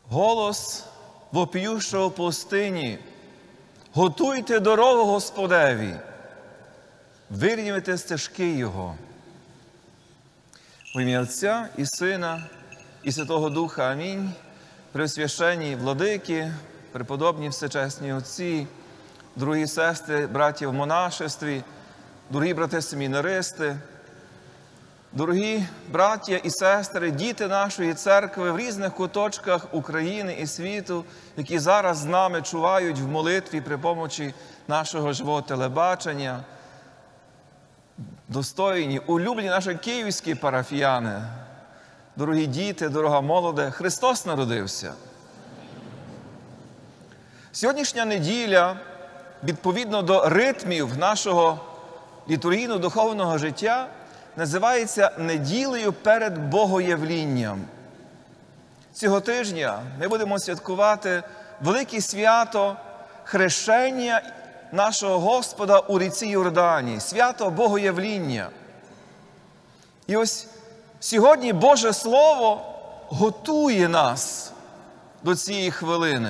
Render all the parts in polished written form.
Голос вопіющого в пустині: готуйте дорогу Господеві, вирівняйте стежки Його. В ім'я Отця і Сина, і Святого Духа. Амінь. Преосвященні владики, преподобні всечесні отці, дорогі сестри, браті в монашестві, дорогі брати семінаристи, дорогі браття і сестри, діти нашої церкви в різних куточках України і світу, які зараз з нами чувають в молитві при помочі нашого живого телебачення, достойні, улюблені наші київські парафіяни, дорогі діти, дорога молоде, Христос народився. Сьогоднішня неділя, відповідно до ритмів нашого літургійно-духовного життя, називається неділею перед Богоявлінням. Цього тижня ми будемо святкувати велике свято хрещення нашого Господа у ріці Йордані, свято Богоявління. І ось сьогодні Боже Слово готує нас до цієї хвилини.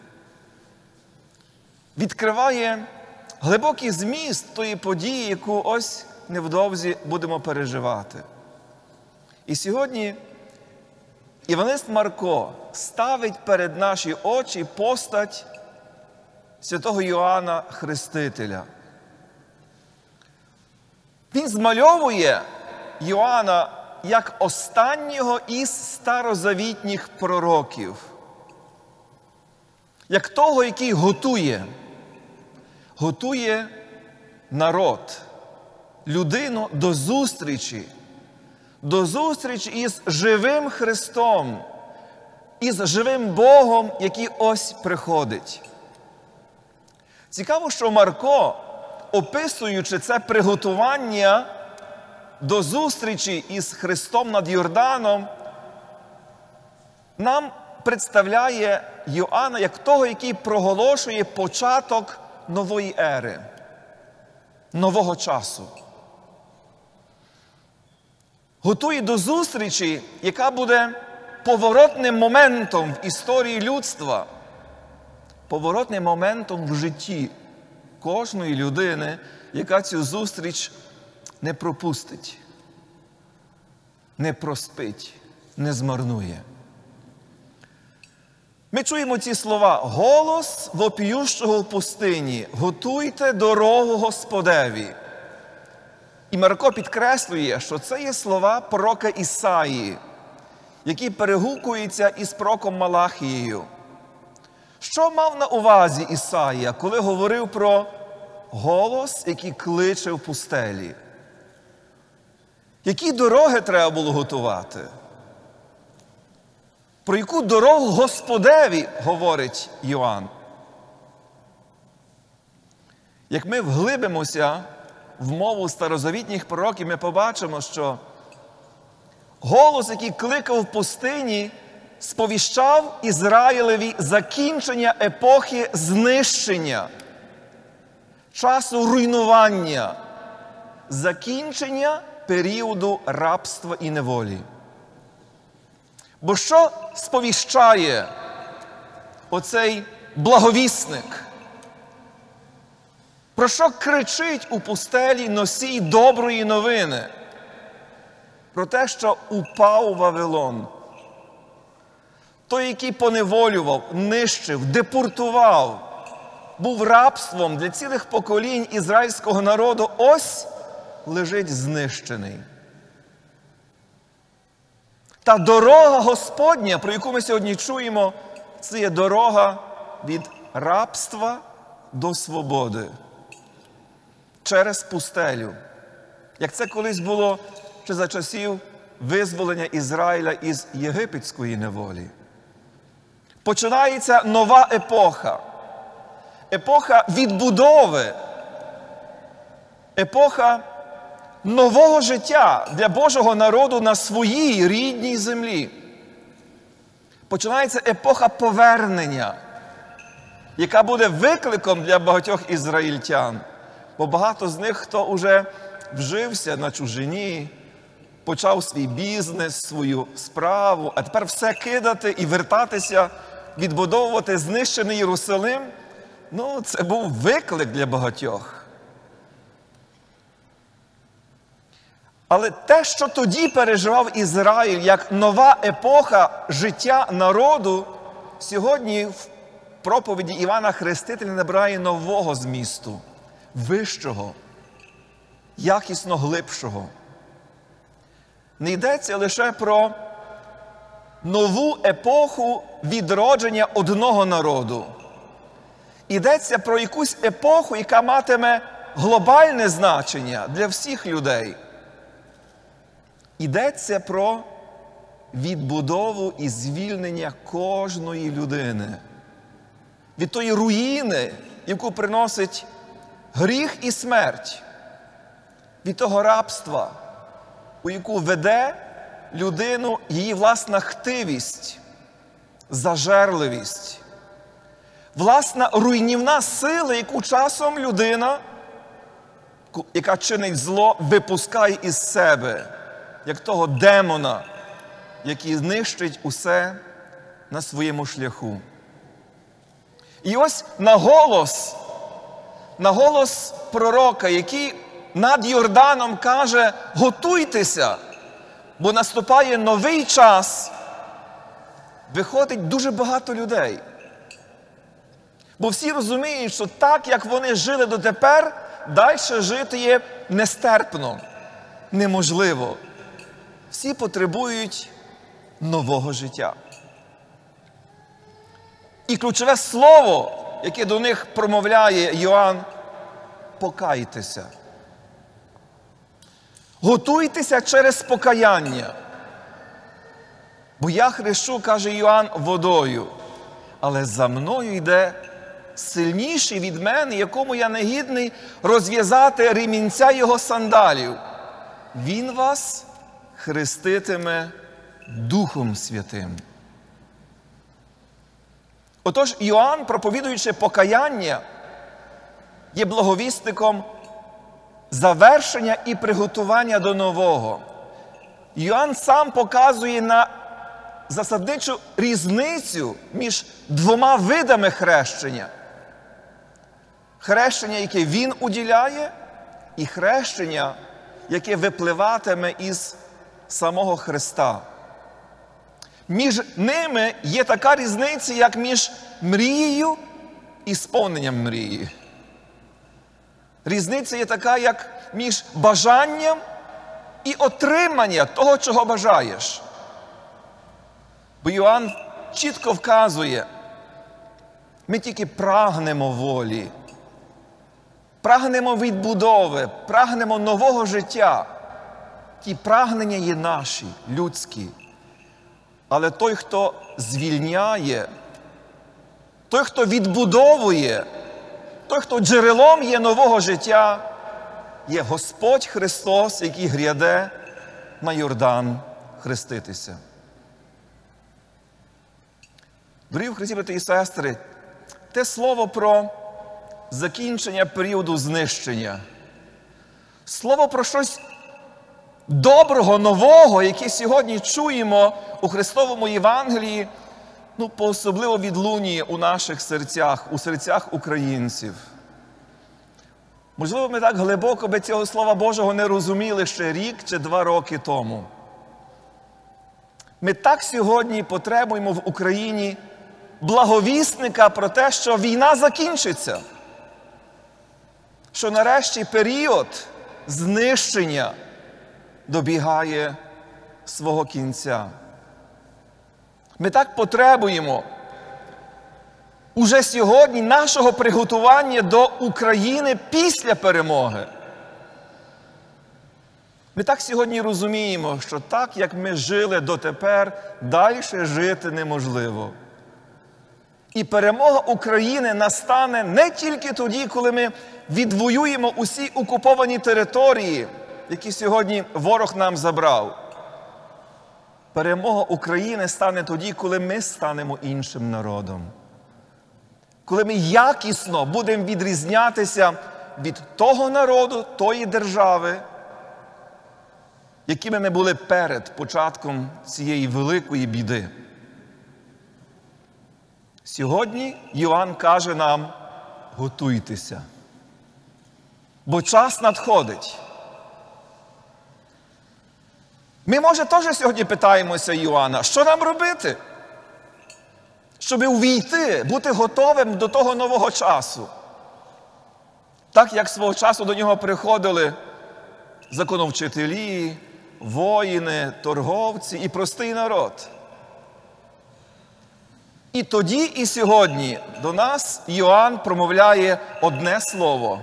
Відкриває глибокий зміст тої події, яку ось невдовзі будемо переживати. І сьогодні Євангелист Марко ставить перед наші очі постать святого Йоанна Хрестителя. Він змальовує Йоанна як останнього із старозавітніх пророків, як того, який готує народ, людину до зустрічі із живим Христом, із живим Богом, який ось приходить. Цікаво, що Марко, описуючи це приготування до зустрічі із Христом над Йорданом, нам представляє Йоанна як того, який проголошує початок нової ери, нового часу. Готує до зустрічі, яка буде поворотним моментом в історії людства, поворотним моментом в житті кожної людини, яка цю зустріч не пропустить, не проспить, не змарнує. Ми чуємо ці слова: «Голос вопіющого в пустині, готуйте дорогу Господеві». І Марко підкреслює, що це є слова пророка Ісаї, які перегукуються із пророком Малахією. Що мав на увазі Ісаїя, коли говорив про голос, який кличе в пустелі? Які дороги треба було готувати? Про яку дорогу Господеві говорить Йоанн? Як ми вглибимося в мову старозавітніх пророків, ми побачимо, що голос, який кликав в пустині, сповіщав Ізраїлеві закінчення епохи знищення, часу руйнування, закінчення періоду рабства і неволі. Бо що сповіщає оцей благовісник? Про що кричить у пустелі носій доброї новини? Про те, що упав Вавилон. Той, який поневолював, нищив, депортував, був рабством для цілих поколінь ізраїльського народу, ось лежить знищений. Та дорога Господня, про яку ми сьогодні чуємо, це є дорога від рабства до свободи. Через пустелю. Як це колись було ще за часів визволення Ізраїля із єгипетської неволі. Починається нова епоха. Епоха відбудови. Епоха нового життя для Божого народу на своїй рідній землі. Починається епоха повернення, яка буде викликом для багатьох ізраїльтян. Бо багато з них, хто уже вжився на чужині, почав свій бізнес, свою справу, а тепер все кидати і вертатися, відбудовувати знищений Єрусалим, це був виклик для багатьох. Але те, що тоді переживав Ізраїль, як нова епоха життя народу, сьогодні в проповіді Івана Хрестителя набирає нового змісту, вищого, якісно глибшого. Не йдеться лише про нову епоху відродження одного народу. Йдеться про якусь епоху, яка матиме глобальне значення для всіх людей. Йдеться про відбудову і звільнення кожної людини від тої руїни, яку приносить гріх і смерть, від того рабства, у яку веде людину її власна хтивість, зажерливість, власна руйнівна сила, яку часом людина, яка чинить зло, випускає із себе, як того демона, який знищить усе на своєму шляху. І ось на голос пророка, який над Йорданом каже: готуйтеся, бо наступає новий час, виходить дуже багато людей. Бо всі розуміють, що так, як вони жили дотепер, далі жити є нестерпно, неможливо. Всі потребують нового життя. І ключове слово, яке до них промовляє Йоанн – покайтеся. Готуйтеся через покаяння. Бо я хрещу, каже Йоанн, водою, але за мною йде сильніший від мене, якому я не гідний розв'язати ремінця його сандалів. Він вас хреститиме Духом Святим. Отож, Йоанн, проповідуючи покаяння, є благовісником завершення і приготування до нового. Йоанн сам показує на засадничу різницю між двома видами хрещення. Хрещення, яке він уділяє, і хрещення, яке випливатиме із самого Христа. Між ними є така різниця, як між мрією і сповненням мрії. Різниця є така, як між бажанням і отриманням того, чого бажаєш. Бо Йоанн чітко вказує, ми тільки прагнемо волі, прагнемо відбудови, прагнемо нового життя. Ті прагнення є наші, людські. Але той, хто звільняє, той, хто відбудовує, той, хто джерелом є нового життя, є Господь Христос, який гряде на Йордан хреститися. Дорогі в Христі, брати і сестри, те слово про закінчення періоду знищення, слово про щось доброго, нового, яке сьогодні чуємо у Христовому Євангелії, по-особливо відлунює у наших серцях, у серцях українців. Можливо, ми так глибоко би цього Слова Божого не розуміли ще рік чи 2 роки тому. Ми так сьогодні потребуємо в Україні благовісника про те, що війна закінчиться. Що нарешті період знищення добігає свого кінця. Ми так потребуємо уже сьогодні нашого приготування до України після перемоги. Ми так сьогодні розуміємо, що так, як ми жили дотепер, далі жити неможливо. І перемога України настане не тільки тоді, коли ми відвоюємо усі окуповані території, які сьогодні ворог нам забрав. Перемога України стане тоді, коли ми станемо іншим народом. Коли ми якісно будемо відрізнятися від того народу, тої держави, якими ми були перед початком цієї великої біди. Сьогодні Йоанн каже нам: готуйтеся, бо час надходить. Ми, може, теж сьогодні питаємося Йоанна, що нам робити, щоб увійти, бути готовим до того нового часу. Так, як свого часу до нього приходили законовчителі, воїни, торговці і простий народ. І тоді, і сьогодні до нас Йоанн промовляє одне слово,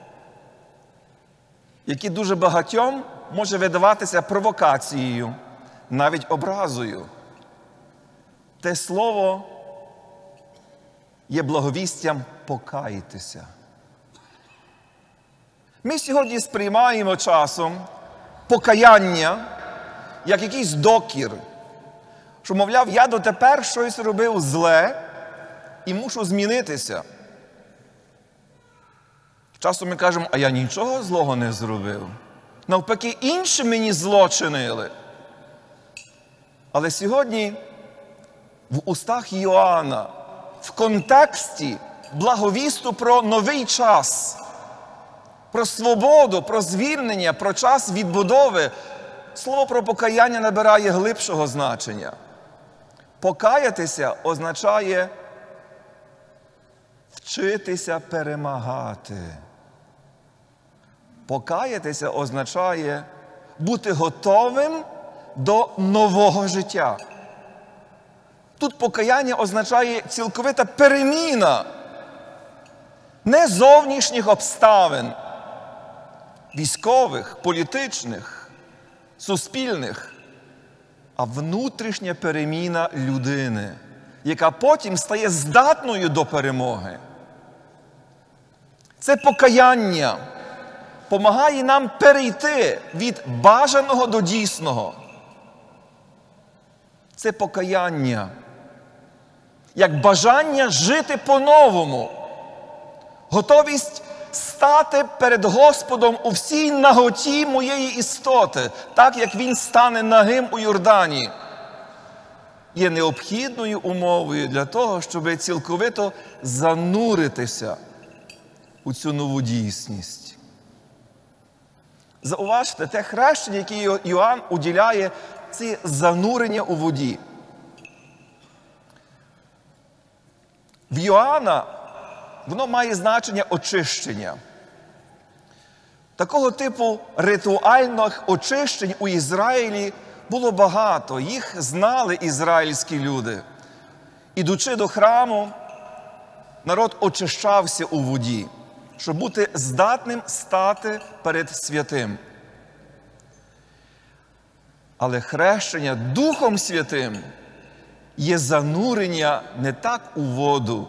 яке дуже багатьом може видаватися провокацією, навіть образою. Те слово є благовістям «покайтеся». Ми сьогодні сприймаємо часом покаяння як якийсь докір, що, мовляв, я дотепер щось робив зле і мушу змінитися. Часом ми кажемо, а я нічого злого не зробив. Навпаки, інші мені зло чинили. Але сьогодні в устах Йоанна, в контексті благовісту про новий час, про свободу, про звільнення, про час відбудови, слово про покаяння набирає глибшого значення. Покаятися означає вчитися перемагати. Покаятися означає бути готовим до нового життя. Тут покаяння означає цілковита переміна не зовнішніх обставин, військових, політичних, суспільних, а внутрішня переміна людини, яка потім стає здатною до перемоги. Це покаяння помагає нам перейти від бажаного до дійсного. Це покаяння як бажання жити по-новому, готовість стати перед Господом у всій наготі моєї істоти, так як Він стане нагим у Йордані, є необхідною умовою для того, щоб цілковито зануритися у цю нову дійсність. Зауважте, те хрещення, яке Йоанн уділяє, це занурення у воді. В Йоанна воно має значення очищення. Такого типу ритуальних очищень у Ізраїлі було багато. Їх знали ізраїльські люди. Ідучи до храму, народ очищався у воді, щоб бути здатним стати перед святим. Але хрещення Духом Святим є занурення не так у воду,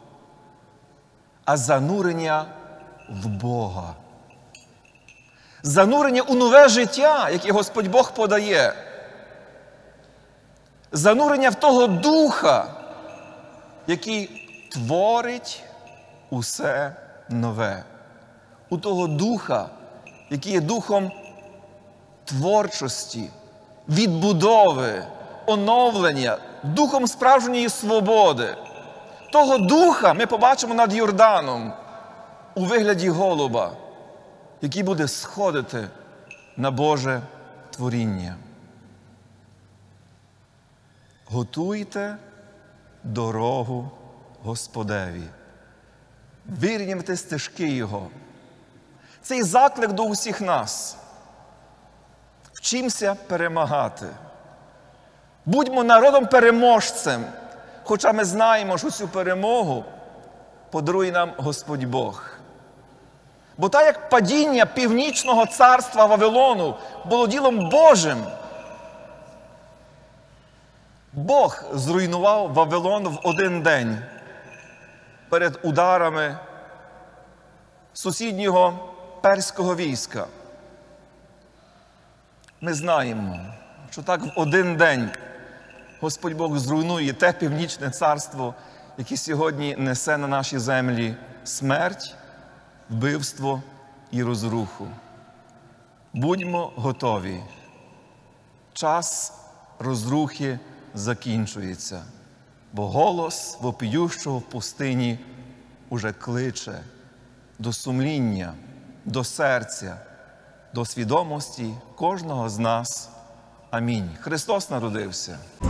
а занурення в Бога. Занурення у нове життя, яке Господь Бог подає. Занурення в того Духа, який творить усе нове. У того Духа, який є Духом творчості, відбудови, оновлення, Духом справжньої свободи. Того Духа ми побачимо над Йорданом у вигляді голуба, який буде сходити на Боже творіння. Готуйте дорогу Господеві. Вирівняйте стежки Його. Цей заклик до усіх нас. Вчимося перемагати. Будьмо народом-переможцем, хоча ми знаємо, що цю перемогу подарує нам Господь Бог. Бо так як падіння північного царства Вавилону було ділом Божим, Бог зруйнував Вавилон в один день перед ударами сусіднього перського війська. Ми знаємо, що так в один день Господь Бог зруйнує те північне царство, яке сьогодні несе на наші землі смерть, вбивство і розруху. Будьмо готові час розрухи закінчується, бо голос вопіющого в пустині уже кличе до сумління, до серця, до свідомості кожного з нас. Амінь. Христос народився.